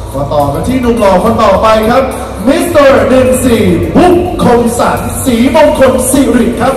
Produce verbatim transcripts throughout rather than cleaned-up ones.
มาต่อกันที่หนุ่มหล่อคนต่อไปครับมิสเตอร์หนึ่งสี่บุ๊คคมสันศรีมงคลสิริครับ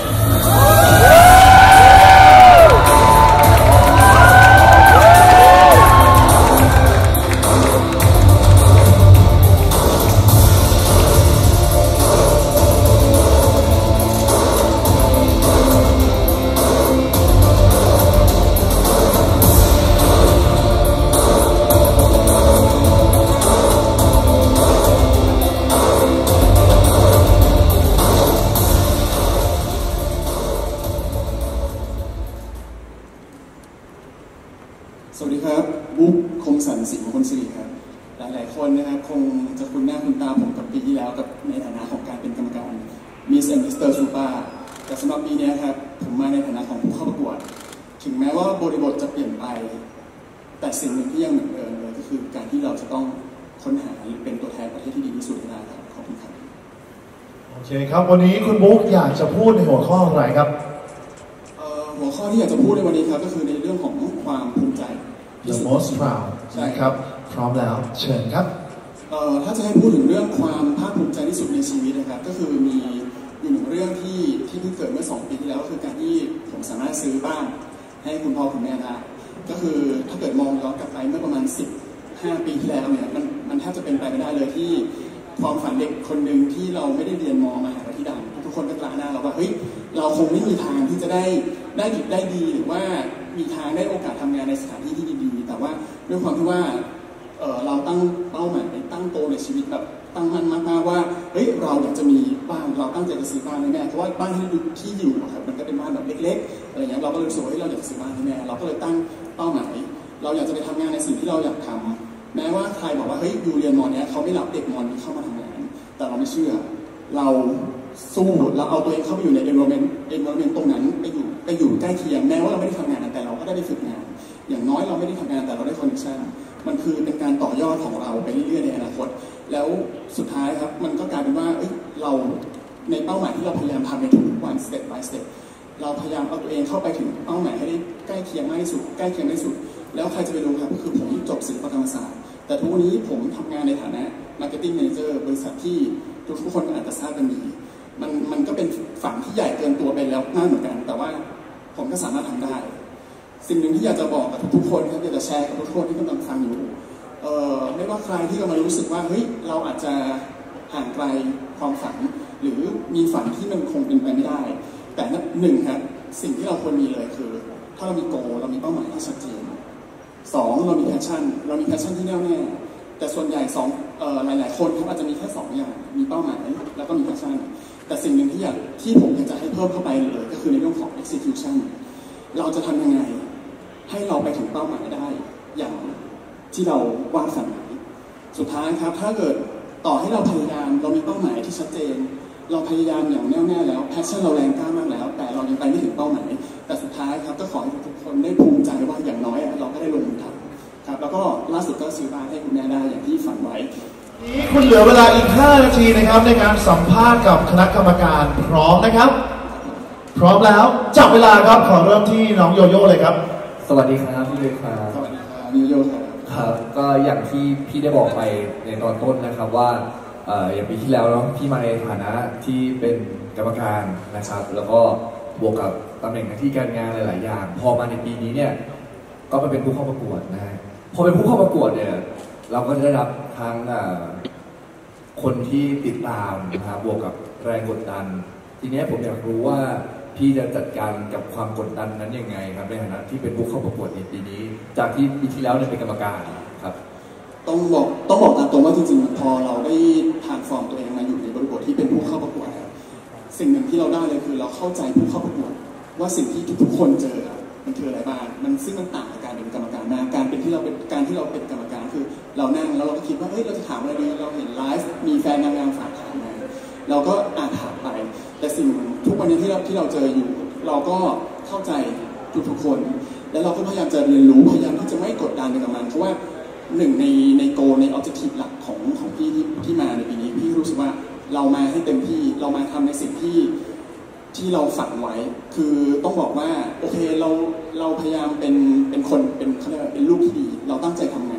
สวัสดีครับบุ๊คคมสันศรีมงคลสิริครับหลายๆคนนะครับคงจะคุ้นหน้าคุ้นตาผมกับปีที่แล้วกับในฐานะของการเป็นกรรมการ Miss and มิสเตอร์ Super แต่สำหรับปีนี้ครับผมมาในฐานะของผู้เข้าประกวดถึงแม้ว่าบริบทจะเปลี่ยนไปแต่สิ่งหนึ่งที่ยังเหมือนเดิมเลยก็คือการที่เราจะต้องค้นหาเป็นตัวแทนประเทศที่ดีที่สุดให้ได้ครับขอบคุณครับโอเคครับวันนี้คุณบุ๊คอยากจะพูดในหัวข้ออะไรครับหัวข้อที่อยากจะพูดในวันนี้ครับก็คือในเรื่องของความภูมิใจ The most proud ใช่ครับพร้อมแล้วเชิญครับถ้าจะให้พูดถึงเรื่องความภาคภูมิใจที่สุดในชีวิตนะครับก็คือมีอยู่หนึ่งเรื่องที่ที่เพิ่งเกิดเมื่อสองปีที่แล้วก็คือการที่ผมสามารถซื้อบ้านให้คุณพ่อคุณแม่ได้ก็คือถ้าเกิดมองย้อนกลับไปเมื่อประมาณสิบห้าปีที่แล้วเนี่ยมันมันแทบจะเป็นไปไม่ได้เลยที่ความฝันเด็กคนหนึ่งที่เราไม่ได้เรียนมมหาวิทยาลัยที่ดังทุกคนก็กล้าหน้าเราว่าเฮ้ยเราคงไม่มีทางที่จะได้ได้ดีได้ดีหรือว่ามีทางได้โอกาสทำงานในสถานที่ที่ดีๆแต่ว่าด้วยความที่ว่าเออเราตั้งเป้าหมายตั้งโตในชีวิตแบบตั้งมั่นมากๆว่าเฮ้ยเราอยากจะมีบ้านเราตั้งใจจะซื้อบ้านให้แม่เพราะว่าบ้านที่ที่อยู่ครับมันก็เป็นบ้านแบบเล็กๆอะไรเงี้ยเราก็เลยรู้สึกว่าเราอยากซื้อบ้านให้แม่เราก็เลยตั้งเป้าหมายเราอยากจะไปทำงานในสิ่งที่เราอยากทำแม้ว่าใครบอกว่าเฮ้ยอยู่เรียนมอเนี้ยเขาไม่รับเด็กมอนี้เข้ามาทำงานแต่เราไม่เชื่อเราสู้เราเอาตัวเองเข้าไปอยู่ใน environment environment ตรงนั้นไปอยู่ไปอยู่ใกล้เคียงแม้ว่าเราไม่ได้ทำงานแต่เราก็ได้ไปฝึกงานอย่างน้อยเราไม่ได้ทำงานแต่เราได้คอนเนคชั่นมันคือเป็นการต่อยอดของเราไปเรื่อยๆในอนาคตแล้วสุดท้ายครับมันก็กลายเป็นว่าเอ้ยเราในเป้าหมายที่เราพยายามทำในทุกวัน step by step เราพยายามเอาตัวเองเข้าไปถึงเป้าหมายให้ได้ใกล้เคียงมากที่สุดใกล้เคียงที่สุดแล้วใครจะไปรู้ครับก็คือผมจบศิลปกรรมศาสตร์แต่ทุกวันนี้ผมทำงานในฐานะ marketing manager บริษัทที่ทุกคนอาจจะทราบกันดีมันมันก็เป็นฝันที่ใหญ่เกินตัวไปแล้วน่าเหมือนกันแต่ว่าผมก็สามารถทำได้สิ่งหนึ่งที่อยากจะบอกกับทุกๆคนครับอยากจะแชร์กับทุกคนที่กำลังฟังอยู่เอ่อไม่ว่าใครที่กำลังรู้สึกว่าเฮ้ยเราอาจจะห่างไกลความฝันหรือมีฝันที่มันคงเป็นไปไม่ได้แต่หนึ่งครับสิ่งที่เราควรมีเลยคือถ้าเรามีโกเรามีเป้าหมายที่ชัดเจนสองเรามีแพชชั่นเรามีแพชชั่นที่แน่วแน่แต่ส่วนใหญ่สองเอ่อหลายๆคนครับอาจจะมีแค่สองอย่างมีเป้าหมายแล้วก็มีแพชชั่นแต่สิ่งหนึ่งที่อยากที่ผมอยากจะให้เพิ่มเข้าไปเลยก็คือในเรื่องของ execution เราจะทำยังไงให้เราไปถึงเป้าหมายได้อย่างที่เราวาดฝันไว้สุดท้ายครับถ้าเกิดต่อให้เราพยายามเรามีเป้าหมายที่ชัดเจนเราพยายามอย่างแน่วแน่แล้วแพชชั่นเราแรงกล้ามากแล้วแต่เรายังไปไม่ถึงเป้าหมายแต่สุดท้ายครับก็ขอให้ทุกคนได้ภูมิใจว่าอย่างน้อยเราก็ได้ลงมือทำครับแล้วก็ล่าสุดก็ซื้อบ้านให้คุณแม่ได้อย่างที่ฝันไว้นี้คุณเหลือเวลาอีกห้านาทีนะครับในการสัมภาษณ์กับคณะกรรมการพร้อมนะครับพร้อมแล้วจับเวลาครับขอเริ่มที่น้องโยโย่เลยครับสวัสดีครับพี่เล็กครับสวัสดีครับโยโย่ครับครับก็อย่างที่พี่ได้บอกไปในตอนต้นนะครับว่าอย่างปีที่แล้วเนาะพี่มาในฐานะที่เป็นกรรมการนะครับแล้วก็บวกกับตำแหน่งหน้าที่การงานหลายๆอย่างพอมาในปีนี้เนี่ยก็มาเป็นผู้เข้าประกวดนะฮะพอเป็นผู้เข้าประกวดเนี่ยเราก็จะได้รับทั้งคนที่ติดตามนะครับบวกกับแรงกดดันทีนี้ผมอยากรู้ว่าพี่จะจัดการกับความกดดันนั้นยังไงครับในฐานะที่เป็นผู้เข้าประกวดในปีนี้จากที่ปีที่แล้วเนี่ยเป็นกรรมการครับต้องบอกต้องบอกตามตรงว่าจริงๆพอเราได้ทรานส์ฟอร์มตัวเองมาอยู่ในบริบทที่เป็นผู้เข้าประกวดสิ่งหนึ่งที่เราได้เลยคือเราเข้าใจผู้เข้าประกวดว่าสิ่งที่ทุกๆคนเจอมันคืออะไรบ้างมันซึ่งมันต่างกับการเป็นกรรมการมากการเป็นที่เราเป็นการที่เราเป็นกรรมการคือเรานั่งแล้วเราก็คิดว่าเฮ้ยเราจะถามอะไรดีเราเห็นไลฟ์มีแฟนนางงามฝากถามมาเราก็อ่านถามไปแต่สิ่งทุกวันนี้ที่เราที่เราเจออยู่เราก็เข้าใจทุกๆคนแล้วเราก็พยายามจะเรียนรู้พยายามที่จะไม่กดดันกับมันเพราะว่าหนึ่งในในโกในออบเจกตีฟหลักของของพี่ที่ที่มาในปีนี้พี่รู้สึกว่าเรามาให้เต็มที่เรามาทำในสิ่งที่ที่เราฝันไว้คือต้องบอกว่าโอเคเราเราพยายามเป็นเป็นคนเป็นเขาเรียกว่าเป็นลูกที่ดีเราตั้งใจทำงาน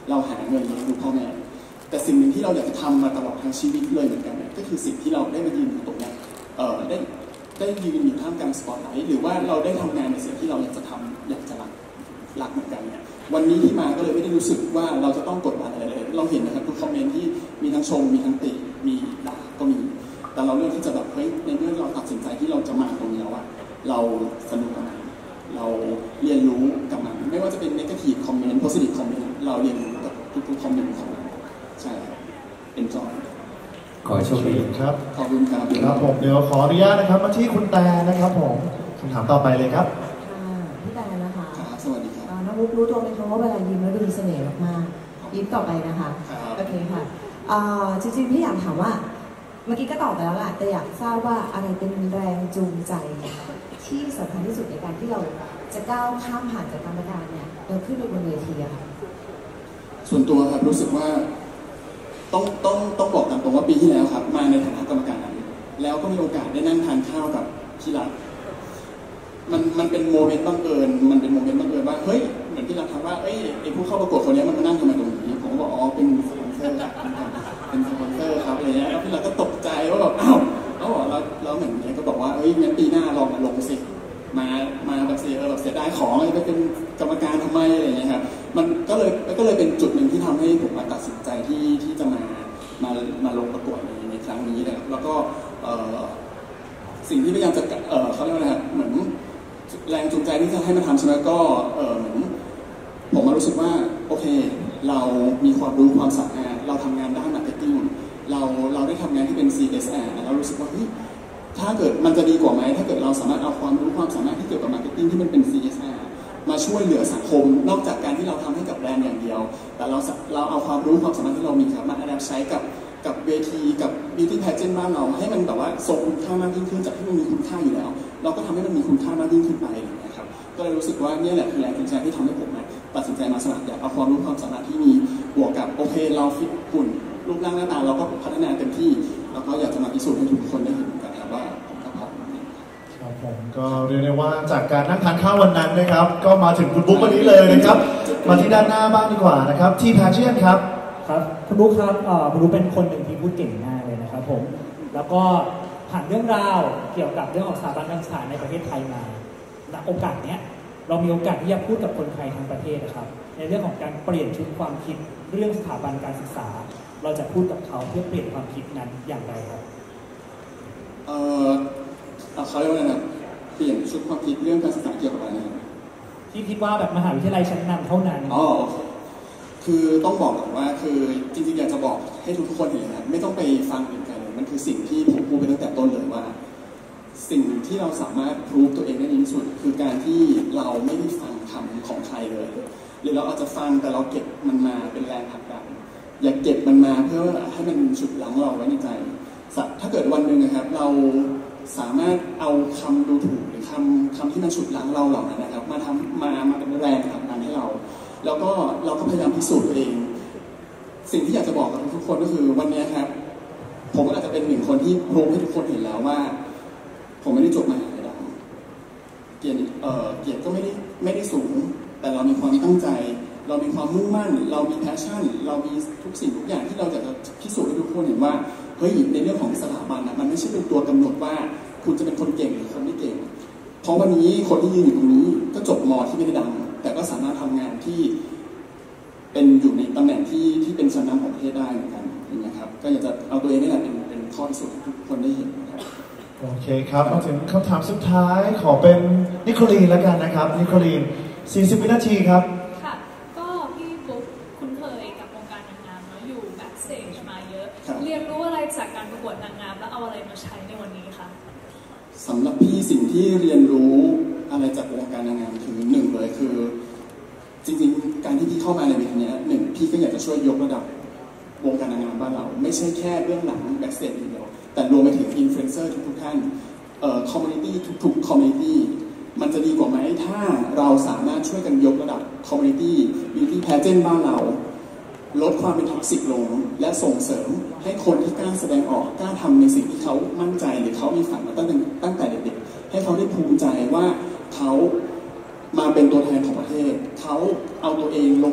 เราหาเงินเลี้ยงดูพ่อแม่แต่สิ่งหนึ่งที่เราอยากจะทำมาตลอดทั้งชีวิตเลยเหมือนกันเนี่ยก็คือสิ่งที่เราได้มายืนอยู่ตรงนี้เอ่อได้ได้ยืนอยู่ท่ามกลางสปอตไลท์หรือว่าเราได้ทำงานในสิ่งที่เราอยากจะทำอยากจะรักรักเหมือนกันเนี่ยวันนี้ที่มาก็เลยไม่ได้รู้สึกว่าเราจะต้องกดดันอะไรเลยเราเห็นนะครับทุกคอมเมนต์ที่มีทั้งชมมีทั้งติมีด่าก็มีแต่เราเลือกที่จะแบบเฮ้ยในเมื่อเราตัดสินใจที่เราจะมาตรงนี้แล้วอะเราสนุกกับมันเราเรียนรู้กับมันไม่ว่าจะเป็น negative comment positive comment เราเรียนรู้กับทุกๆคอมเมนต์ของเราใช่ครับ enjoy ขอให้โชคดีครับขอบคุณครับครับผมเดี๋ยวขออนุญาตนะครับมาที่คุณแตนะครับผมคำถามต่อไปเลยครับพี่แตนะคะครับสวัสดีครับน้องบุ๊กรู้ตัวไหมคะว่าเวลายิ้มแล้วดูมีเสน่ห์มากๆยิ้มต่อไปนะคะโอเคค่ะจริงๆพี่อยากถามว่าเมื่อกี้ก็ตอบไปแล้วแหละแต่อยากทราบว่าอะไรเป็นแรงจูงใจที่สำคัญที่สุดในการที่เราจะก้าวข้ามผ่านจากกรรมการเนี่ยเดินขึ้นไปบนเวทีอะค่ะส่วนตัวครับรู้สึกว่าต้องต้องต้องบอกตามตรงว่าปีที่แล้วครับมาในฐานะกรรมการแล้วก็มีโอกาสได้นั่งทานข้าวกับพี่รักมันมันเป็นโมเมนต์บังเอิญมันเป็นโมเมนต์บังเอิญว่าเฮ้ยเหมือนที่เราถามว่าเอ้ยไอ้ผู้เข้าประกวดคนนี้มันมานั่งทำไมตรงนี้ผมก็บอกอ๋อเป็นสปอนเซอร์ครับเป็นสปอนเซอร์ครับอะไรเงี้ยแล้วพี่รักก็ตกใจว่าแบบอ้าวแล้วเราเราเหมือนเนี่ยก็บอกว่าเฮ้ยงั้นปีหน้าลองมาลงสิมามาแบบเสียแบบเสียดายของไปเป็นกรรมการทำไมอะไรอย่างเงี้ยครับมันก็เลยก็เลยเป็นจุดหนึ่งที่ทำให้ผมตัดสินใจที่ที่จะมามามาลงประกวดในในครั้งนี้นะครับแล้วก็สิ่งที่พยายามจะเเขาเรียกว่าอะไรครับเหมือนแรงจูงใจที่จะให้มาทำใช่ไหมก็เหมือนผมมารู้สึกว่าโอเคเรามีความรู้ความสามารถเราทำงานด้านมาร์เก็ตติ้งเราเราได้ทำงานที่เป็น ซี เอส อาร์ เรารู้สึกว่าเฮ้ยถ้าเกิดมันจะดีกว่าไหมถ้าเกิดเราสามารถเอาความรู้ความสามารถที่เกี่ยวกับมาร์เก็ตติ้งที่มันเป็น ซี เอส อาร์ มาช่วยเหลือสังคมนอกจากการที่เราทำให้กับแบรนด์อย่างเดียวแต่เราเราเอาความรู้ความสามารถที่เรามีครับมาอัดแอปใช้กับกับเวทีกับ beauty pageant บ้านเราให้มันแบบว่าทรงคุณค่ามากยิ่งขึ้นจากที่มันมีคุณค่าอยู่แล้วเราก็ทำให้มันมีคุณค่ามากยิ่งขึ้นไปนะครับก็เลยรู้สึกว่านี่แหละคือแรงจูงใจที่ทำให้ผมตัดสินใจมาสมัครอยากเอาความรู้ความสามารถที่มีบวกกับโอเคเราฟิตหุ่นรูปร่างหน้าตาเราก็พัฒนาเต็มที่แล้วก็อยากจะมาพิสูจน์ให้ทุกคนได้เห็นกันครับว่าผมก็พร้อมครับผมก็เรียกได้ว่าจากการนั่งทานข้าววันนั้นนะครับก็มาถึงคุณบุ๊กวันนี้เลยนะครับมาที่ด้านหน้าบ้างดีกว่านะครับที่แพชเชียนครับครับคุณบุ๊คครับคุณบุ๊คเป็นคนหนึ่งที่พูดเก่งมากเลยนะครับผมแล้วก็ผ่านเรื่องราวเกี่ยวกับเรื่องของสถาบันการศึกษาในประเทศไทยมาณโอกาสเนี้ยเรามีโอกาสที่จะพูดกับคนไทยทั้งประเทศนะครับในเรื่องของการเปลี่ยนชุดความคิดเรื่องสถาบันการศึกษาเราจะพูดกับเขาเพื่อเปลี่ยนความคิดนั้นอย่างไรครับเอ่อเขาเรียกว่าอะไรนะเปลี่ยนชุดความคิดเรื่องการศึกษาเกี่ยวกับอะไรนะที่คิดว่าแบบมหาวิทยาลัยชั้นนำเท่านั้นอ๋อคือต้องบอกก่อนว่าคือจริงๆอยากจะบอกให้ทุกๆคนเห็นนะไม่ต้องไปฟังอื่นกันเลยมันคือสิ่งที่ผมพูดไปตั้งแต่ต้นเลยว่าสิ่งที่เราสามารถพรูฟตัวเองได้ดีที่สุดคือการที่เราไม่ได้ฟังคำของใครเลยหรือเราอาจจะฟังแต่เราเก็บมันมาเป็นแรงผลักดันอย่าเก็บมันมาเพื่อให้มันฉุดรั้งเราไว้ในใจถ้าเกิดวันหนึ่งนะครับเราสามารถเอาคำดูถูกหรือคำคำที่มันฉุดรั้งเราเหล่านั้นนะครับมาทำมามาเป็นแรงผลักดันให้เราแล้วก็เราก็พยายามพิสูจน์ตัวเองสิ่งที่อยากจะบอกกับทุกคนก็คือวันนี้ครับผมอาจจะเป็นหนึ่งคนที่พรูฟให้ทุกคนเห็นแล้วว่าผมไม่ได้จบมหาวิทยาลัยเกียรติเอ่อเกียรติก็ไม่ได้ไม่ได้สูงแต่เรามีความตั้งใจเรามีความมุ่งมั่นเรามีแพชชั่นเรามีทุกสิ่งทุกอย่างที่เราอยากจะพิสูจน์ให้ทุกคนเห็นว่าเฮ้ยในเรื่องของสถาบันนะมันไม่ใช่เป็นตัวกำหนดว่าคุณจะเป็นคนเก่งหรือคนไม่เก่งเพราะวันนี้คนที่ยืนอยู่ตรงนี้ก็จบม.ที่ไม่ได้ดังแต่ก็สามารถทำงานที่เป็นอยู่ในตำแหน่งที่ที่เป็นชั้นนำของประเทศได้เหมือนกันนะครับก็อยากจะเอาตัวเองนี่แหละเป็นเป็นข้อพิสูจน์ให้ทุกคนได้เห็นนะครับโอเคครับมาถึงคำถามสุดท้ายขอเป็นนิโคลีนแล้วกันนะครับนิโคลีนสี่สิบวินาทีครับค่ะก็พี่บุ๊คคุ้นเคยกับวงการนางงามเนาะอยู่แบ็กสเตจมาเยอะเรียนรู้อะไรจากการประกวดนางงามแล้วเอาอะไรมาใช้ในวันนี้คะสำหรับพี่สิ่งที่เรียนรู้อะไรจากวงการนางงามคือหนึ่งเลยคือจริงๆการที่พี่เข้ามาในเวทีนี้หนึ่งพี่ก็อยากจะช่วยยกระดับวงการนางงามบ้านเราไม่ใช่แค่เรื่องหลังแบ็กสเตจอย่างเดียวแต่รวมไปถึงอินฟลูเอนเซอร์ทุกๆท่านเอ่อคอมมูนิตี้ทุกๆคอมมูนิตี้มันจะดีกว่าไหมถ้าเราสามารถช่วยกันยกระดับคอมมูนิตี้บิวตี้แพจเจนบ้านเราลดความเป็นท็อกซิกลงและส่งเสริมให้คนที่กล้าแสดงออกกล้าทำในสิ่งที่เขามั่นใจหรือเขามีฝันมาตั้งแต่ตั้งแต่เด็กๆให้เขาได้ภูมิใจว่าเขามาเป็นตัวแทนของประเทศเขาเอาตัวเองลงมาอยู่ในเว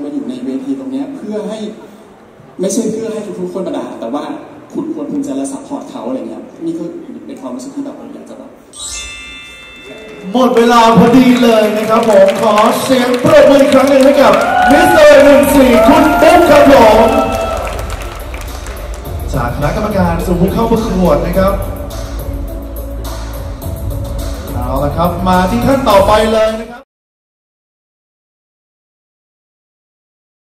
เวทีตรงนี้เพื่อให้ไม่ใช่เพื่อให้ทุกๆคนมาด่าแต่ว่าคุณควรภูมิใจและซัพพอร์ตเขาอะไรเงี้ยนี่ก็เป็นความรู้สึกที่แบบผมอยากจะแบบหมดเวลาพอดีเลยนะครับผมขอเสียงปรบมืออีกครั้งหนึ่งให้กับมิสเตอร์หนึ่งสี่คุณปุ๊กครับผมจากคณะกรรมการสู่ผู้เข้าประกวดนะครับเอาละครับมาที่ขั้นต่อไปเลยนะครับ